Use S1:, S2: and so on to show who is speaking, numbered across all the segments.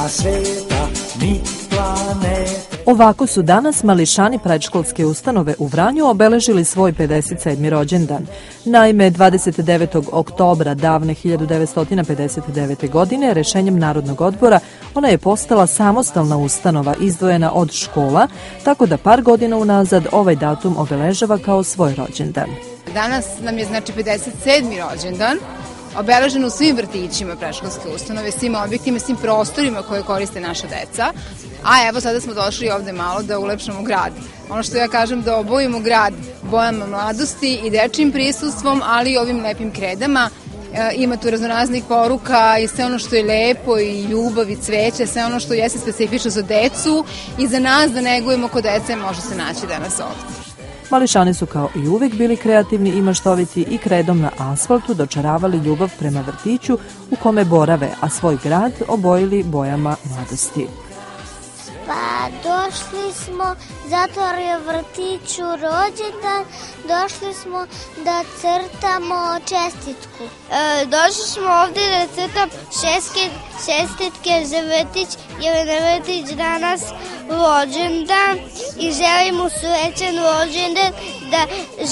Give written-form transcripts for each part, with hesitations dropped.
S1: nema sveta ni planete.
S2: Ovako su danas mališani predškolske ustanove u Vranju obeležili svoj 57. rođendan. Naime, 29. oktobra davne 1959. godine rešenjem Narodnog odbora ona je postala samostalna ustanova izdvojena od škola, tako da par godina unazad ovaj datum obeležava kao svoj rođendan.
S3: Danas nam je znači 57. rođendan, obeležen u svim vrtićima predškolske ustanove, svim objektima, svim prostorima koje koriste naša deca. A evo sada smo došli ovde malo da ulepšamo grad. Ono što ja kažem da obojimo grad bojama mladosti i dečijim prisustvom, ali i ovim lepim kredama. Ima tu raznoraznih poruka i sve ono što je lepo i ljubav i cveće, sve ono što jeste specifično za decu i za nas da negujemo kod dece može se naći danas ovde.
S2: Mališani su kao i uvek bili kreativni i maštoviti i kredom na asfaltu dočaravali ljubav prema vrtiću u kome borave, a svoj grad obojili bojama mladosti.
S4: Pa došli smo, zato je vrtiću rođendan, došli smo da crtamo čestitku.
S5: Došli smo ovde da crtam čestitke za vrtić, jer je na vrtić danas rođendan i želim mu srećan rođendan, da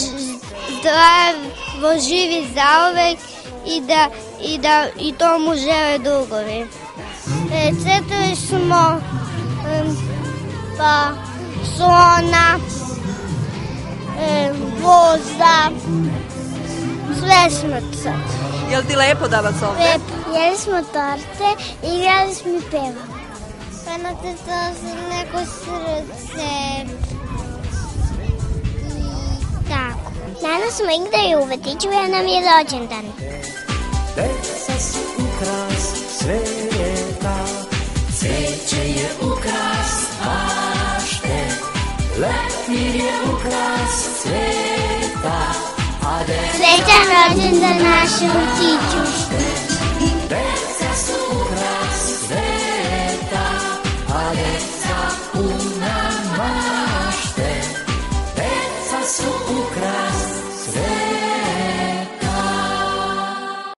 S5: zdravo živi zauvek i to mu žele drugovi. Crtali smo pa slona, voza, sve smo crtali.
S2: Jel ti lepo danas ovde?
S4: Lepo. Jeli smo torte i igrali smo i pevali.
S5: Pa nacrtala sam neko srce i tako.
S4: Danas smo igrali u vrtiću jer nam je rođendan.
S1: Deca su ukras sveta, cveće je ukras bašte, leptir je ukras sveta, a
S4: Srećan rođendan našem vrtiću.
S1: deca su ukras sveta, a deca u nas.